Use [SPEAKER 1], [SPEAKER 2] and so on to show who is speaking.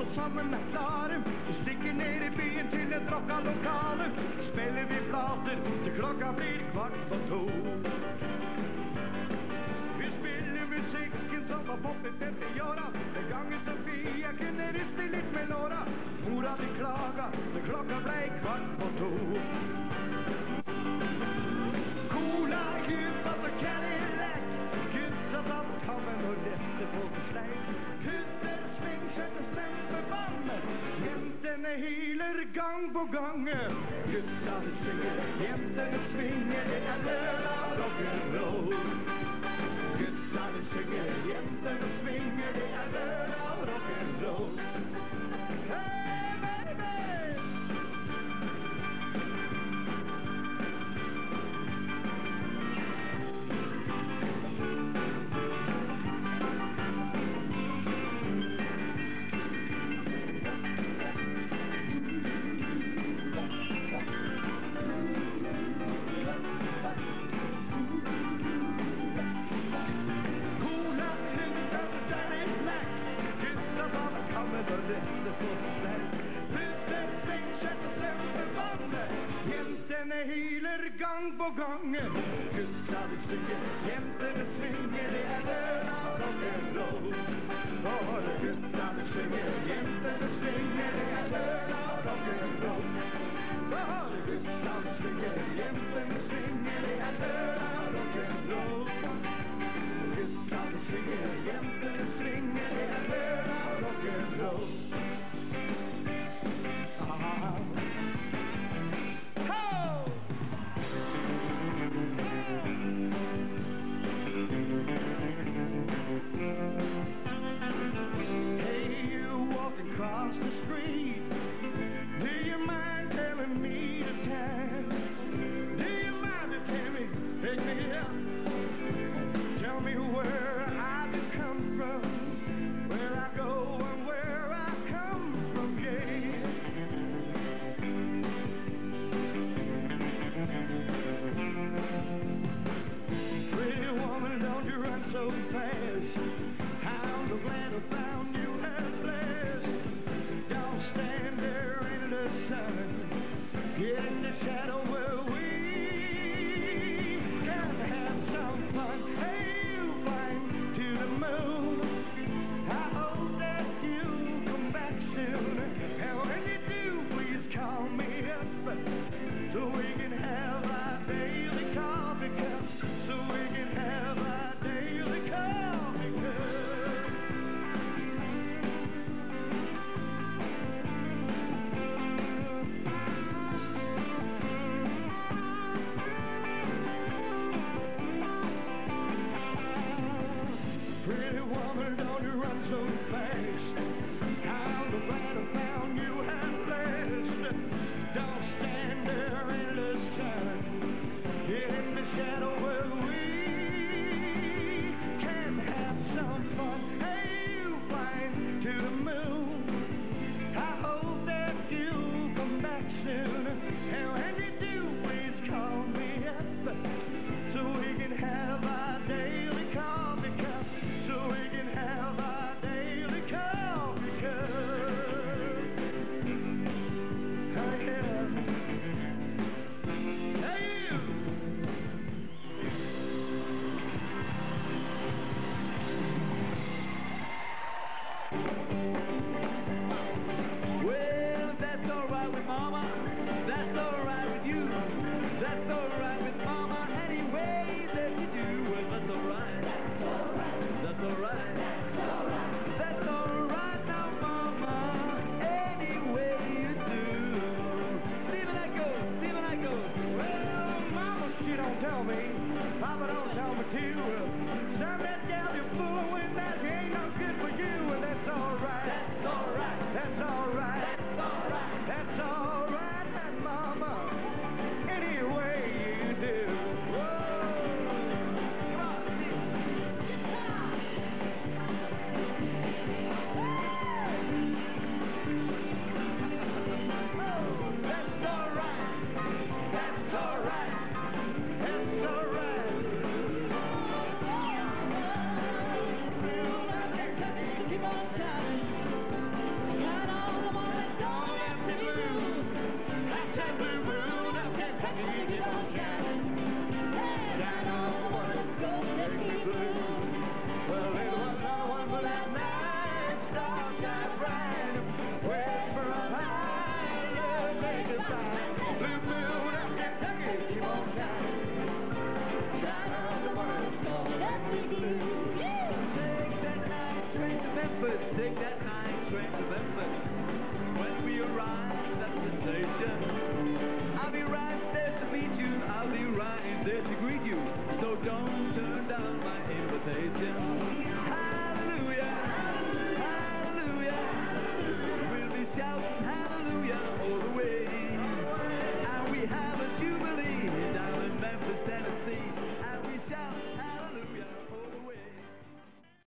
[SPEAKER 1] sammen er klare. Vi stikker ned i byen til et rocka lokale. Spiller vi plater til klokka blir 1:15. Vi spiller musikken som var poppet 50 åra. Den gangen Sofia kunne riste litt med låra. Mora di klaga, men klokka ble 1:15. Cola, gutta og Cadillac. Gutta som kommer når dette får for sleik. Hunder, sving, skjønne, stempe, vann. Jentene hyler gang på gang. Gutta de synger, jentene svinger. Det er lørdag rock'n'roll. Gutta de synger, jentene svinger. Det er lørdag rock'n'roll. Hey, baby! Jentene hyler gang på gang. Gutta de synger, jentene svinger. Det er lørdag rock'n'roll. Gutta de synger, jentene svinger. Det er lørdag rock'n'roll. Gutta de synger, jentene svinger. Det er lørdag rock'n'roll. Gutta de synger, jentene svinger. Det er lørdag rock'n'roll. Across the street, do you mind telling me the time? Do you mind to tell me, pick me up? Tell me where I come from, where I go and where I come from, yeah. Pretty woman, don't you run so fast. I'm so glad I found you.